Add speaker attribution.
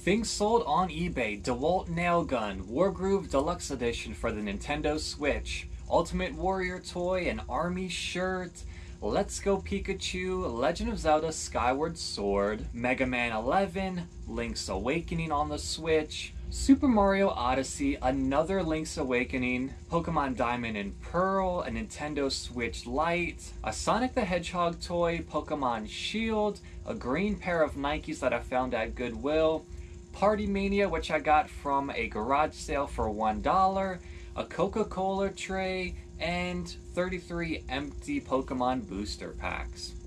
Speaker 1: Things sold on eBay: DeWalt Nail Gun, Wargroove Deluxe Edition for the Nintendo Switch, Ultimate Warrior toy, an army shirt, Let's Go Pikachu, Legend of Zelda Skyward Sword, Mega Man 11, Link's Awakening on the Switch, Super Mario Odyssey, another Link's Awakening, Pokemon Diamond and Pearl, a Nintendo Switch Lite, a Sonic the Hedgehog toy, Pokemon Shield, a green pair of Nikes that I found at Goodwill, Party Mania, which I got from a garage sale for $1, a Coca-Cola tray, and 33 empty Pokemon booster packs.